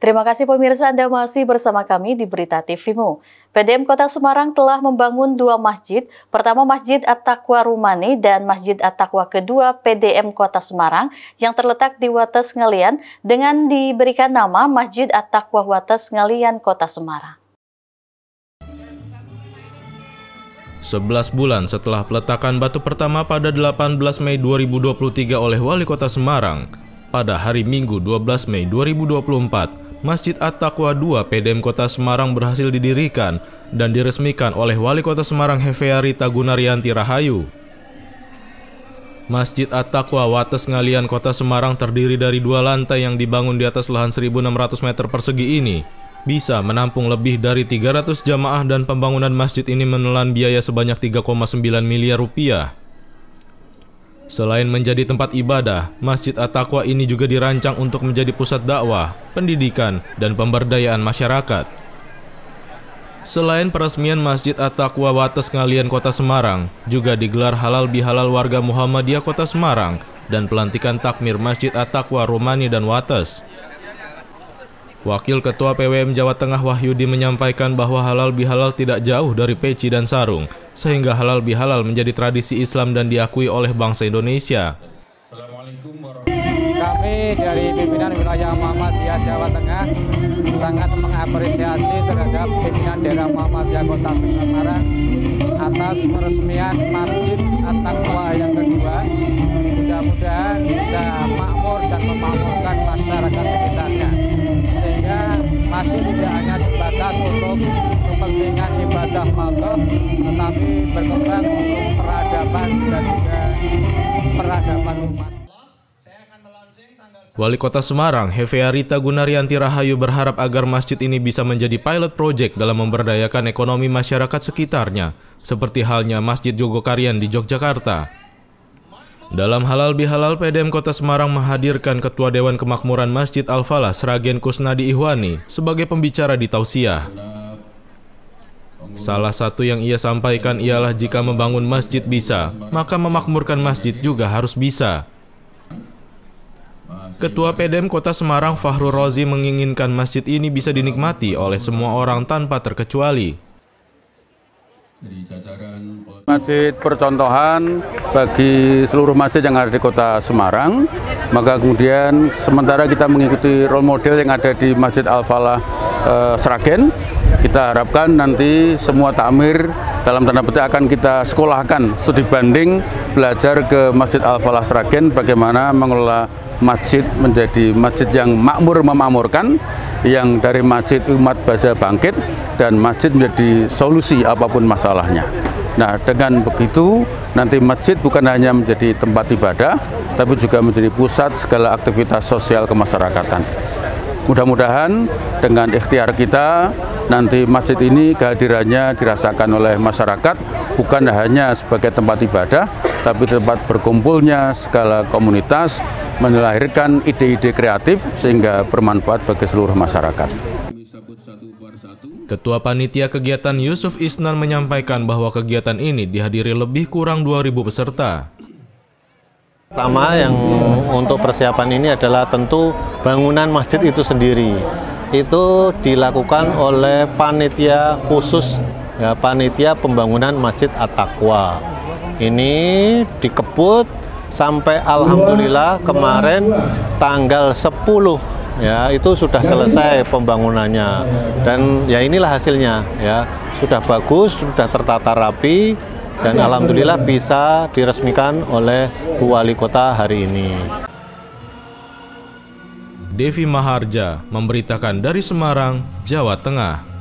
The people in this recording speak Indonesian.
Terima kasih pemirsa, Anda masih bersama kami di Berita TV-mu. PDM Kota Semarang telah membangun dua masjid, pertama Masjid At-Taqwa Rumani dan Masjid At-Taqwa kedua PDM Kota Semarang yang terletak di Wates Ngalian dengan diberikan nama Masjid At-Taqwa Wates Ngalian Kota Semarang. 11 bulan setelah peletakan batu pertama pada 18 Mei 2023 oleh Wali Kota Semarang, pada hari Minggu 12 Mei 2024, Masjid At-Taqwa 2 PDM Kota Semarang berhasil didirikan dan diresmikan oleh Wali Kota Semarang Hefearita Gunaryanti Rahayu. Masjid At-Taqwa Wates Ngalian Kota Semarang terdiri dari dua lantai yang dibangun di atas lahan 1.600 meter persegi ini, bisa menampung lebih dari 300 jamaah dan pembangunan masjid ini menelan biaya sebanyak 3,9 miliar rupiah. Selain menjadi tempat ibadah, Masjid At-Taqwa ini juga dirancang untuk menjadi pusat dakwah, pendidikan, dan pemberdayaan masyarakat. Selain peresmian Masjid At-Taqwa Wates Ngalian Kota Semarang, juga digelar halal bihalal warga Muhammadiyah Kota Semarang dan pelantikan takmir Masjid At-Taqwa Rumani dan Wates. Wakil Ketua PWM Jawa Tengah Wahyudi menyampaikan bahwa halal bihalal tidak jauh dari peci dan sarung, sehingga halal bihalal menjadi tradisi Islam dan diakui oleh bangsa Indonesia. Kami dari pimpinan wilayah Muhammadiyah Jawa Tengah sangat mengapresiasi terhadap pimpinan daerah Muhammadiyah Kota Semarang atas peresmian Masjid At-Taqwa yang kedua. Mudah-mudahan bisa makmur dan memakmurkan masyarakat sekitarnya, sehingga masjid tidak hanya sebatas untuk kepentingan ibadah Allah, tetapi berkembang untuk peradaban dan juga peradaban umat. Wali Kota Semarang, Hefearita Gunaryanti Rahayu berharap agar masjid ini bisa menjadi pilot project dalam memberdayakan ekonomi masyarakat sekitarnya, seperti halnya Masjid Jogokarian di Yogyakarta. Dalam halal bihalal, PDM Kota Semarang menghadirkan Ketua Dewan Kemakmuran Masjid Al-Falah Sragen Kusnadi Ihwani sebagai pembicara di tausiah. Salah satu yang ia sampaikan ialah jika membangun masjid bisa, maka memakmurkan masjid juga harus bisa. Ketua PDM Kota Semarang Fahrul Rozi menginginkan masjid ini bisa dinikmati oleh semua orang tanpa terkecuali. Masjid percontohan bagi seluruh masjid yang ada di Kota Semarang, maka kemudian sementara kita mengikuti role model yang ada di Masjid Al-Falah Sragen, kita harapkan nanti semua takmir dalam tanda petik akan kita sekolahkan studi banding belajar ke Masjid Al-Falah Sragen bagaimana mengelola masjid menjadi masjid yang makmur memakmurkan, yang dari masjid umat bisa bangkit dan masjid menjadi solusi apapun masalahnya. Nah, dengan begitu nanti masjid bukan hanya menjadi tempat ibadah, tapi juga menjadi pusat segala aktivitas sosial kemasyarakatan. Mudah-mudahan dengan ikhtiar kita, nanti masjid ini kehadirannya dirasakan oleh masyarakat bukan hanya sebagai tempat ibadah, tapi tempat berkumpulnya segala komunitas, melahirkan ide-ide kreatif sehingga bermanfaat bagi seluruh masyarakat. Ketua Panitia Kegiatan Yusuf Isnan menyampaikan bahwa kegiatan ini dihadiri lebih kurang 2.000 peserta. Pertama yang untuk persiapan ini adalah tentu bangunan masjid itu sendiri. Itu dilakukan oleh panitia khusus, ya, panitia pembangunan Masjid At-Taqwa. Ini dikebut sampai alhamdulillah kemarin tanggal 10 ya itu sudah selesai pembangunannya, dan ya inilah hasilnya, ya sudah bagus, sudah tertata rapi, dan alhamdulillah bisa diresmikan oleh Bu Wali Kota hari ini. Devi Maharja memberitakan dari Semarang, Jawa Tengah.